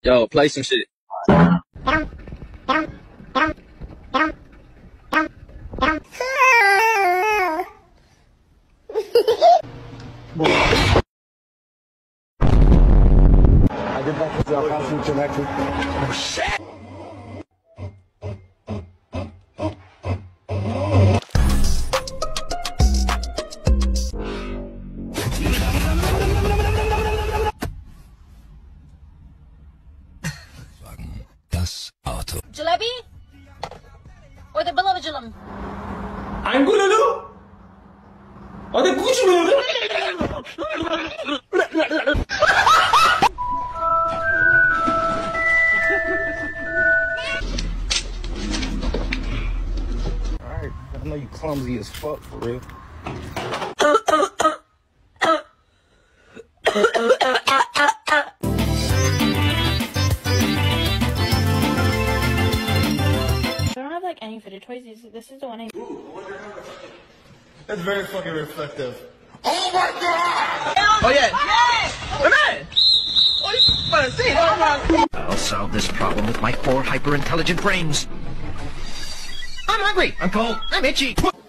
Yo, play some shit. I get back to our costume connected. Oh shit! Das Auto. Jalebi? Or the Belovagilum? I'm gonna do. Or the Gucci. Alright, I know you clumsy as fuck for real. I don't have like any fidget toys. This is the one I. That's very fucking reflective. Oh my god! Oh yeah. Hey, man. Oh, you better see it. I'll solve this problem with my 4 hyper-intelligent brains. I'm hungry. I'm cold. I'm itchy.